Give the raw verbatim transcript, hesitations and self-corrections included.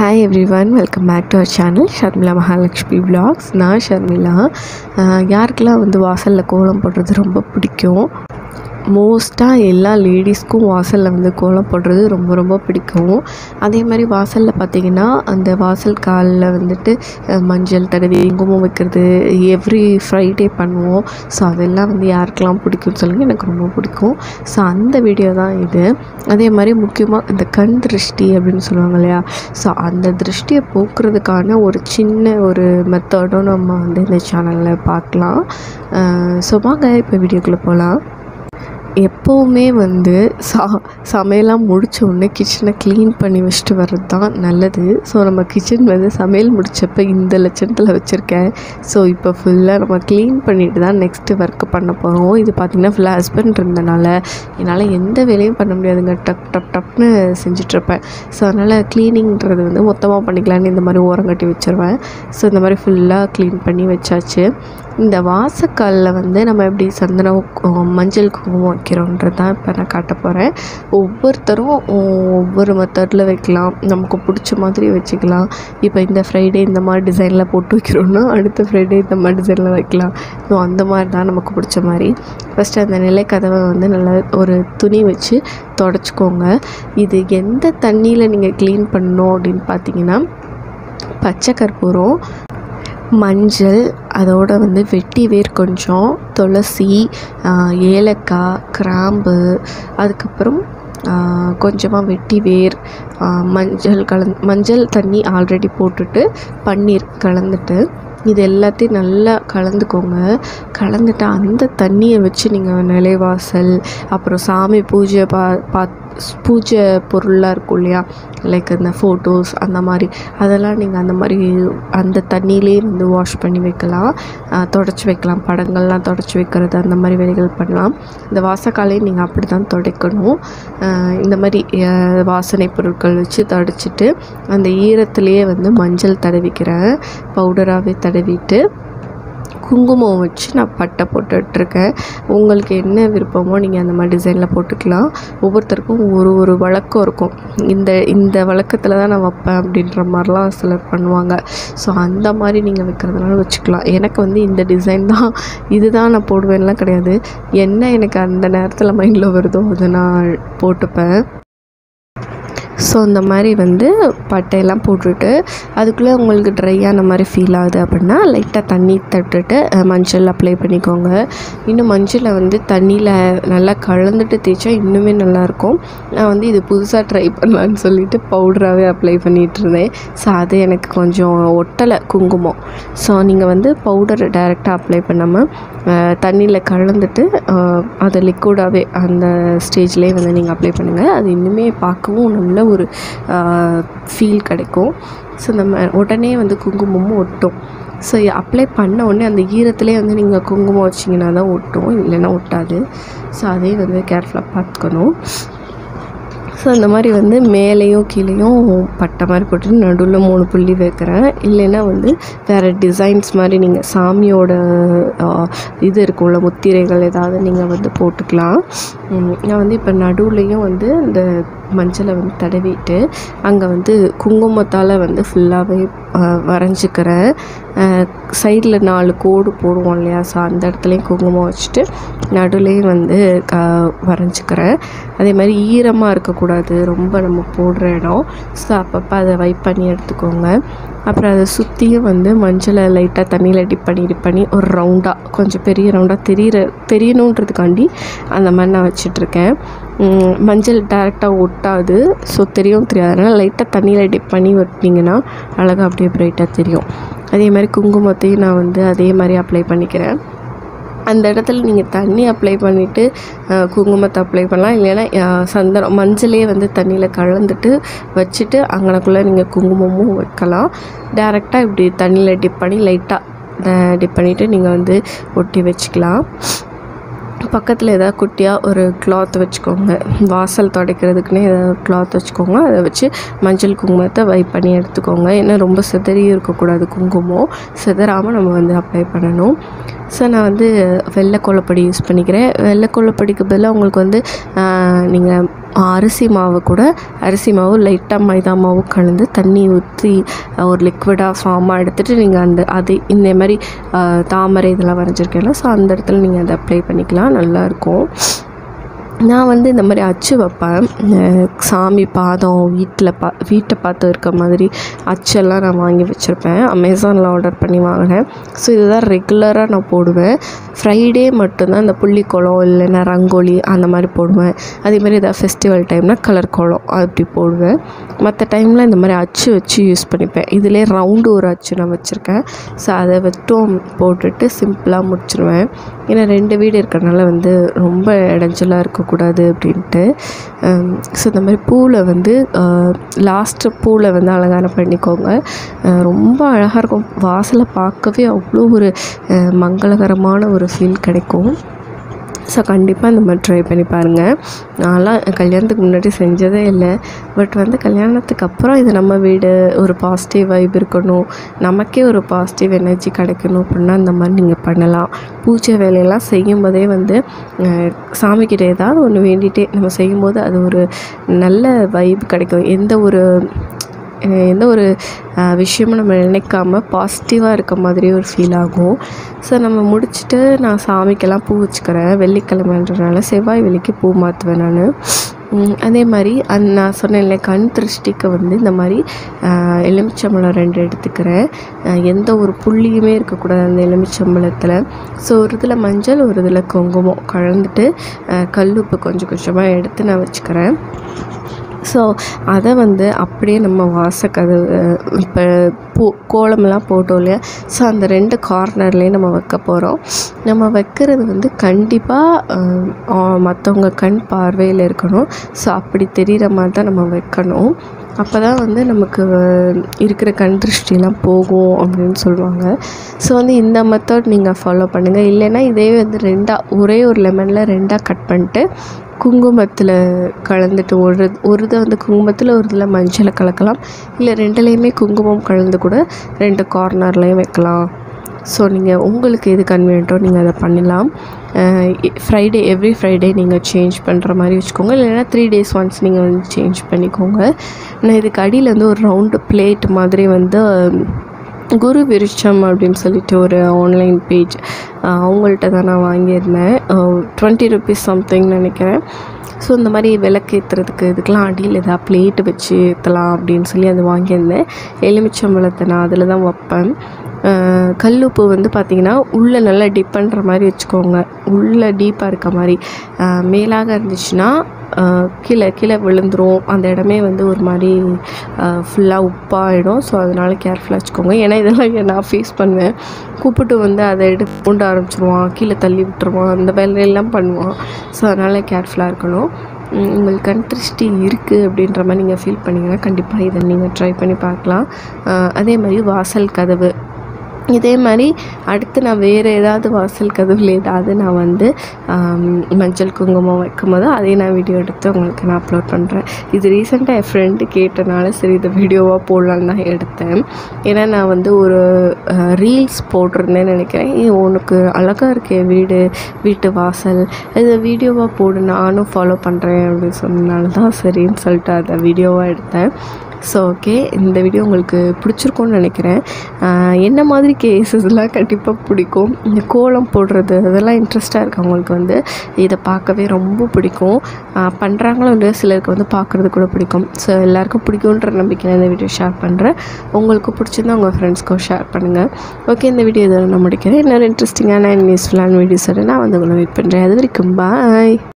Hi everyone, welcome back to our channel Sharmila Mahalakshmi Vlogs. நான் ஷர்மிளா. யாருக்கெல்லாம் வந்து வாசலில் கோலம் போடுறது ரொம்ப பிடிக்கும்? மோஸ்ட்டாக எல்லா லேடிஸ்க்கும் வாசலில் வந்து கோலம் போடுறது ரொம்ப ரொம்ப பிடிக்கும். அதே மாதிரி வாசலில் பார்த்திங்கன்னா அந்த வாசல் காலில் வந்துட்டு மஞ்சள் தடவி குங்குமம் வைக்கிறது எவ்ரி ஃப்ரைடே பண்ணுவோம். ஸோ அதெல்லாம் வந்து யாருக்கெல்லாம் பிடிக்கும்னு சொல்லுங்கள், எனக்கு ரொம்ப பிடிக்கும். ஸோ அந்த வீடியோ தான் இது. அதே மாதிரி முக்கியமாக இந்த கண் திருஷ்டி அப்படின்னு சொல்லுவாங்க இல்லையா, ஸோ அந்த திருஷ்டியை போக்குறதுக்கான ஒரு சின்ன ஒரு மெத்தடும் நம்ம வந்து இந்த சேனலில் பார்க்கலாம். ஸோ வாங்க இப்போ வீடியோக்குள்ளே போகலாம். எப்போவுமே வந்து சா சமையலாம் முடித்த உடனே கிச்சனை க்ளீன் பண்ணி வச்சுட்டு வர்றது தான் நல்லது. ஸோ நம்ம கிச்சன் வந்து சமையல் முடித்தப்போ இந்த லட்சணத்தில் வச்சுருக்கேன். ஸோ இப்போ ஃபுல்லாக நம்ம க்ளீன் பண்ணிட்டு தான் நெக்ஸ்ட்டு ஒர்க்கு பண்ண போகிறோம். இது பார்த்திங்கன்னா ஃபுல்லாக ஹஸ்பண்ட் இருந்தனால என்னால் எந்த வேலையும் பண்ண முடியாதுங்க, டப் டப் டப்னு செஞ்சிட்ருப்பேன். ஸோ அதனால் க்ளீனிங்கிறது வந்து மொத்தமாக பண்ணிக்கலான்னு இந்த மாதிரி ஓரம் கட்டி வச்சுருவேன். ஸோ இந்த மாதிரி ஃபுல்லாக க்ளீன் பண்ணி வச்சாச்சு. இந்த வாசக்காலில் வந்து நம்ம எப்படி சந்தனம் மஞ்சள் குங்குமம் வைக்கிறோன்றது தான் இப்போ நான் காட்ட போகிறேன். ஒவ்வொருத்தரும் ஒவ்வொரு மெத்தடில் வைக்கலாம், நமக்கு பிடிச்ச மாதிரி வச்சுக்கலாம். இப்போ இந்த ஃப்ரைடே இந்த மாதிரி டிசைனில் போட்டு வைக்கிறோன்னா அடுத்த ஃப்ரைடே இந்த மாதிரி டிசைனில் வைக்கலாம். ஸோ அந்த மாதிரி தான் நமக்கு பிடிச்ச மாதிரி. ஃபஸ்ட்டு அந்த நிலைக்கதவை வந்து நல்லா ஒரு துணி வச்சு தொடச்சிக்கோங்க. இது எந்த தண்ணியில் நீங்கள் க்ளீன் பண்ணணும் அப்படின்னு பார்த்தீங்கன்னா, பச்சை கற்பூரம், மஞ்சள், அதோடு வந்து வெட்டி வேர் கொஞ்சம், துளசி, ஏலக்காய், கிராம்பு, அதுக்கப்புறம் கொஞ்சமாக வெட்டி வேர், மஞ்சள் கலந் மஞ்சள் தண்ணி ஆல்ரெடி போட்டுட்டு பன்னீர் கலந்துட்டு இது எல்லாத்தையும் நல்லா கலந்துக்கோங்க. கலந்துட்டு அந்த தண்ணியை வச்சு நீங்கள் நிலைவாசல் அப்புறம் சாமி பூஜை பா பா பூஜை பொருளாக இருக்கும் இல்லையா, லைக் இந்த ஃபோட்டோஸ் அந்த மாதிரி அதெல்லாம் நீங்கள் அந்த மாதிரி அந்த தண்ணியிலே வந்து வாஷ் பண்ணி வைக்கலாம், தொடச்சி வைக்கலாம். படங்கள்லாம் தொடச்சி வைக்கிறது அந்த மாதிரி வேலைகள் பண்ணலாம். இந்த வாசக்காலையும் நீங்கள் அப்படி தான் துடைக்கணும். இந்த மாதிரி வாசனை பொருட்கள் வச்சு தொடச்சிட்டு அந்த ஈரத்துலேயே வந்து மஞ்சள் தடவிக்கிறேன், பவுடராகவே தடவிட்டு குங்குமம் வச்சு நான் பட்டை போட்டுட்ருக்கேன். உங்களுக்கு என்ன விருப்பமோ நீங்கள் அந்த மாதிரி டிசைனில் போட்டுக்கலாம். ஒவ்வொருத்தருக்கும் ஒரு ஒரு வழக்கம் இருக்கும். இந்த இந்த வழக்கத்தில் தான் நான் வைப்பேன் அப்படின்ற மாதிரிலாம் சிலர் பண்ணுவாங்க. ஸோ அந்த மாதிரி நீங்கள் வைக்கிறதுனால வச்சுக்கலாம். எனக்கு வந்து இந்த டிசைன் தான், இது தான் நான் போடுவேன்லாம் கிடையாது. என்ன எனக்கு அந்த நேரத்தில் மைண்டில் வருதோ அதை நான் போட்டுப்பேன். ஸோ இந்த மாதிரி வந்து பட்டையெல்லாம் போட்டுட்டு அதுக்குள்ளே உங்களுக்கு ட்ரையான மாதிரி ஃபீல் ஆகுது அப்படின்னா லைட்டாக தண்ணி தட்டுட்டு மஞ்சள் அப்ளை பண்ணிக்கோங்க. இன்னும் மஞ்சளை வந்து தண்ணியில் நல்லா கலந்துட்டு தேய்ச்சா இன்னுமே நல்லாயிருக்கும். நான் வந்து இது புதுசாக ட்ரை பண்ணலான்னு சொல்லிவிட்டு பவுடராகவே அப்ளை பண்ணிகிட்ருந்தேன். ஸோ அது எனக்கு கொஞ்சம் ஒட்டலை குங்குமம். ஸோ நீங்கள் வந்து பவுடரை டைரெக்டாக அப்ளை பண்ணாமல் தண்ணியில் கலந்துட்டு அதை லிக்விடாகவே அந்த ஸ்டேஜ்லேயே வந்து நீங்கள் அப்ளை பண்ணுங்கள். அது இன்னுமே பார்க்கவும் நல்ல ஒரு ஃபீல் கிடைக்கும். ஸோ நம்ம உடனே வந்து குங்குமமும் ஒட்டும். ஸோ அப்ளை பண்ண உடனே அந்த ஈரத்துலேயே வந்து நீங்கள் குங்குமம் வச்சிங்கன்னா தான் ஒட்டும், இல்லைன்னா ஒட்டாது. ஸோ அதே வந்து கேர்ஃபுல்லாக பார்த்துக்கணும். ஸோ இந்த மாதிரி வந்து மேலேயும் கீழேயும் பட்டை மாதிரி போட்டு நடுவில் மூணு புள்ளி வைக்கிறேன். இல்லைன்னா வந்து வேறு டிசைன்ஸ் மாதிரி நீங்கள் சாமியோட இது இருக்கும்ல முத்திரைகள் ஏதாவது நீங்கள் வந்து போட்டுக்கலாம். நான் வந்து இப்போ நடுவுலையும் வந்து இந்த மஞ்சளை வந்து தடவிட்டு அங்கே வந்து குங்குமத்தால் வந்து ஃபுல்லாகவே வரைஞ்சிக்கிறேன். சைடில் நாலு கோடு போடுவோம் இல்லையா, ஸோ அந்த இடத்துலையும் குங்குமம் வச்சுட்டு நடுவுலையும் வந்து க வரைஞ்சிக்கிறேன். அதே மாதிரி ஈரமாக இருக்கக்கூடாது ரொம்ப நம்ம போடுற இடம். ஸோ அப்பப்போ அதை வைப் பண்ணி எடுத்துக்கோங்க. அப்புறம் அதை சுற்றியும் வந்து மஞ்சளை லைட்டாக தண்ணியில் டிப் பண்ணி டிப் பண்ணி ஒரு ரவுண்டாக கொஞ்சம் பெரிய ரவுண்டாக தெரிகிற தெரியணுன்றதுக்காண்டி அந்த மாதிரி நான் வச்சிட்ருக்கேன். மஞ்சள் டேரெக்டாக ஒட்டாது, ஸோ தெரியவும் தெரியாது. அதனால் லைட்டாக தண்ணியில் டிப் பண்ணி ஒட்டினீங்கன்னா அழகாக அப்படியே ப்ரைட்டாக தெரியும். அதே மாதிரி குங்குமத்தையும் நான் வந்து அதே மாதிரி அப்ளை பண்ணிக்கிறேன். அந்த இடத்துல நீங்கள் தண்ணி அப்ளை பண்ணிவிட்டு குங்குமத்தை அப்ளை பண்ணலாம், இல்லைன்னா சந்தனம் மஞ்சளே வந்து தண்ணியில் கலந்துட்டு வச்சுட்டு அங்கனக்குள்ளே நீங்கள் குங்குமமும் வைக்கலாம். டேரெக்டாக இப்படி தண்ணியில் டிப் பண்ணி லைட்டாக டிப் பண்ணிவிட்டு நீங்கள் வந்து ஒட்டி வச்சுக்கலாம். பக்கத்தில் ஏதாவது குட்டியாக ஒரு கிளாத் வச்சுக்கோங்க, வாசல் துடைக்கிறதுக்குன்னே ஏதாவது கிளாத் வச்சுக்கோங்க. அதை வச்சு மஞ்சள் குங்குமத்தை வைப் பண்ணி எடுத்துக்கோங்க. ஏன்னா ரொம்ப சிதறியும் இருக்கக்கூடாது, குங்குமம் சிதறாமல் நம்ம வந்து அப்ளை பண்ணணும். ஸோ நான் வந்து வெள்ளை கோலப்பொடி யூஸ் பண்ணிக்கிறேன். வெள்ளை கோலப்பொடிக்கு பதிலாக உங்களுக்கு வந்து நீங்கள் அரிசி மாவு கூட அரிசி மாவு லைட்டாக மைதா மாவு கலந்து தண்ணி ஊற்றி ஒரு லிக்விடாக ஃபார்மாக எடுத்துகிட்டு நீங்கள் அந்த அது இந்த மாதிரி தாமரை இதெல்லாம் வரைஞ்சிருக்கேன்ல, ஸோ அந்த இடத்துல நீங்கள் அதை அப்ளை பண்ணிக்கலாம், நல்லாயிருக்கும். நான் வந்து இந்த மாதிரி அச்சு வைப்பேன். சாமி பாதம் வீட்டில் பா வீட்டை பார்த்து இருக்க மாதிரி அச்செல்லாம் நான் வாங்கி வச்சுருப்பேன். அமேசானில் ஆர்டர் பண்ணி வாங்கினேன். ஸோ இதுதான் ரெகுலராக நான் போடுவேன். ஃப்ரைடே மட்டும்தான் இந்த புள்ளிக்கோலம் இல்லைன்னா ரங்கோலி அந்த மாதிரி போடுவேன். அதேமாதிரி எதாவது ஃபெஸ்டிவல் டைம்னால் கலர் கோலம் அப்படி போடுவேன். மற்ற டைமில் இந்த மாதிரி அச்சு வச்சு யூஸ் பண்ணிப்பேன். இதிலே ரவுண்டு ஒரு அச்சு நான் வச்சுருக்கேன். ஸோ அதை மட்டும் போட்டுட்டு சிம்பிளாக முடிச்சிடுவேன். ஏன்னா ரெண்டு வீடு இருக்கிறனால வந்து ரொம்ப இடைஞ்சலாக இருக்கக்கூடாது அப்படின்ட்டு. ஸோ இந்த மாதிரி பூவில் வந்து லாஸ்ட்டு பூவில் வந்து அலங்காரம் பண்ணிக்கோங்க. ரொம்ப அழகாக இருக்கும். வாசலை பார்க்கவே அவ்வளோ ஒரு மங்களகரமான ஒரு ஃபீல் கிடைக்கும். ஸோ கண்டிப்பாக இந்த மாதிரி ட்ரை பண்ணி பாருங்கள். நான்லாம் கல்யாணத்துக்கு முன்னாடி செஞ்சதே இல்லை. பட் வந்து கல்யாணத்துக்கு அப்புறம் இது நம்ம வீடு, ஒரு பாசிட்டிவ் வைப் இருக்கணும், நமக்கே ஒரு பாசிட்டிவ் எனர்ஜி கிடைக்கணும் அப்படின்னா இந்த மாதிரி நீங்கள் பண்ணலாம். பூஜை வேலையெல்லாம் செய்யும்போதே வந்து சாமிக்கிட்ட ஏதாவது ஒன்று வேண்டிகிட்டே நம்ம செய்யும்போது அது ஒரு நல்ல வைப் கிடைக்கும். எந்த ஒரு எந்த ஒரு விஷயமும் நம்ம நினைக்காமல் பாசிட்டிவாக இருக்க மாதிரி ஒரு ஃபீல் ஆகும். ஸோ நம்ம முடிச்சுட்டு நான் சாமிக்கெல்லாம் பூ வச்சுக்கிறேன். வெள்ளிக்கிழமைன்றனால செவ்வாய் வெள்ளிக்கு பூ மாற்றுவேன் நான். அதே மாதிரி அந் நான் சொன்னேன்ல கண் திருஷ்டிக்கு வந்து இந்த மாதிரி எலுமிச்சம்பழம் ரெண்டு எடுத்துக்கிறேன். எந்த ஒரு புள்ளியுமே இருக்கக்கூடாது அந்த எலுமிச்சம்பழத்தில். ஸோ ஒரு இதில் மஞ்சள் ஒரு இதில் குங்குமம் கலந்துட்டு கல்லுப்பு கொஞ்சம் கொஞ்சமாக எடுத்து நான் வச்சுக்கிறேன். ஸோ அதை வந்து அப்படியே நம்ம வாசக்கதவு இப்போ பூ கோலமெல்லாம் போட்டோம் இல்லையா, ஸோ அந்த ரெண்டு கார்னர்லேயும் நம்ம வைக்க போகிறோம். நம்ம வைக்கிறது வந்து கண்டிப்பாக மற்றவங்க கண் பார்வையில் இருக்கணும். ஸோ அப்படி தெரிகிற மாதிரி தான் நம்ம வைக்கணும். அப்போ தான் வந்து நமக்கு இருக்கிற கண் திருஷ்டிலாம் போகும் அப்படின்னு சொல்லுவாங்க. ஸோ வந்து இந்த மெத்தட் நீங்கள் ஃபாலோ பண்ணுங்கள். இல்லைன்னா இதே வந்து ரெண்டாக ஒரே ஒரு லெமனில் ரெண்டாக கட் பண்ணிட்டு குங்குமத்தில் கலந்துட்டு ஒரு ஒரு இதை வந்து குங்குமத்தில் ஒரு இதில் மஞ்சளை கலக்கலாம். இல்லை ரெண்டுலேயுமே குங்குமம் கலந்து கூட ரெண்டு கார்னர்லேயும் வைக்கலாம். ஸோ நீங்கள் உங்களுக்கு எது கன்வீனியன்ட்டோ நீங்கள் அதை பண்ணலாம். ஃப்ரைடே எவ்ரி ஃப்ரைடே நீங்கள் சேஞ்ச் பண்ணுற மாதிரி வச்சுக்கோங்க. இல்லைன்னா த்ரீ டேஸ் ஒன்ஸ் நீங்கள் வந்து சேஞ்ச் பண்ணிக்கோங்க. நான் இதுக்கு அடியில் வந்து ஒரு ரவுண்டு பிளேட் மாதிரி வந்து குரு விருட்சம் அப்படின்னு சொல்லிட்டு ஒரு ஆன்லைன் பேஜ் அவங்கள்ட்ட தான் நான் வாங்கியிருந்தேன். டுவெண்ட்டி ருபீஸ் சம்திங் நினைக்கிறேன். ஸோ இந்த மாதிரி விளக்கேற்றுறதுக்கு இதுக்கெலாம் அடியில் எதாவது பிளேட்டு வச்சு ஏற்றலாம் அப்படின்னு சொல்லி அது வாங்கியிருந்தேன். எலுமிச்சம்பழத்தை நான் அதில் தான் வைப்பேன். கல்லுப்பு வந்து பார்த்திங்கன்னா உள்ளே நல்லா டிப் பண்ணுற மாதிரி வச்சுக்கோங்க. உள்ளே டீப்பாக இருக்க மாதிரி. மேலாக இருந்துச்சுன்னா கீழே கீழே விழுந்துடும். அந்த இடமே வந்து ஒரு மாதிரி ஃபுல்லாக உப்பாகிடும். ஸோ அதனால் கேர்ஃபுல்லாக வச்சுக்கோங்க. ஏன்னா இதெல்லாம் நான் ஃபேஸ் பண்ணுவேன். கூப்பிட்டு வந்து அதை எடுத்து பூண்ட ஆரம்பிச்சிருவான், கீழே தள்ளி விட்டுருவான், அந்த வேலையெல்லாம் பண்ணுவான். ஸோ அதனால் கேர்ஃபுல்லாக இருக்கணும். உங்களுக்கு கண் திருஷ்டி இருக்குது அப்படின்ற மாதிரி நீங்கள் ஃபீல் பண்ணிங்கன்னா கண்டிப்பாக இதை நீங்கள் ட்ரை பண்ணி பார்க்கலாம். அதே மாதிரி வாசல் கதவு இதே மாதிரி அடுத்து நான் வேறு ஏதாவது வாசல் கதவுல ஏதாவது நான் வந்து மஞ்சள் குங்குமம் வைக்கும் போது அதே நான் வீடியோ எடுத்து உங்களுக்கு நான் அப்லோட் பண்ணுறேன். இது ரீசெண்டாக என் ஃப்ரெண்டு கேட்டனால சரி இதை வீடியோவாக போடலான்னு தான் எடுத்தேன். ஏன்னா நான் வந்து ஒரு ரீல்ஸ் போட்டிருந்தேன்னு நினைக்கிறேன். உனக்கு அழகாக இருக்கே வீடு வீட்டு வாசல் இதை வீடியோவாக போடு நானும் ஃபாலோ பண்ணுறேன் அப்படின்னு சொன்னனால தான் சரின்னு சொல்லிட்டு அதை வீடியோவாக எடுத்தேன். ஸோ ஓகே, இந்த வீடியோ உங்களுக்கு பிடிச்சிருக்கும்னு நினைக்கிறேன். என்ன மாதிரி கேஸஸ்லாம் கண்டிப்பாக பிடிக்கும். இந்த கோலம் போடுறது அதெல்லாம் இன்ட்ரெஸ்ட்டாக இருக்குது அவங்களுக்கு வந்து இதை பார்க்கவே ரொம்ப பிடிக்கும். பண்ணுறாங்களோ இல்லையோ சிலருக்கு வந்து பார்க்குறது கூட பிடிக்கும். ஸோ எல்லாேருக்கும் பிடிக்குன்ற நம்பிக்கையில் இந்த வீடியோ ஷேர் பண்ணுறேன். உங்களுக்கு பிடிச்சிருந்தா உங்கள் ஃப்ரெண்ட்ஸ்க்கும் ஷேர் பண்ணுங்கள். ஓகே, இந்த வீடியோ இதில் நான் முடிக்கிறேன். இன்னொரு இன்ட்ரெஸ்டிங்கான அண்ட் யூஸ்ஃபுல்லான வீடியோஸோட நான் வந்து உங்களை வெயிட் பண்ணுறேன். அது வரைக்கும் பாய்.